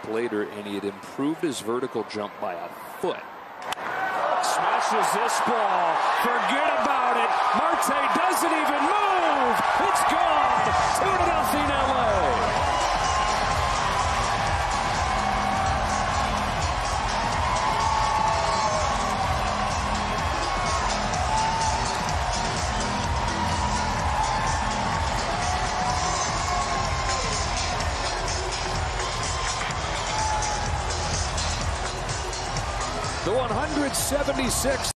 later, and he had improved his vertical jump by a foot. Smashes this ball. Forget about it. Marte doesn't even move. It's gone. 2-0 LA. The 176th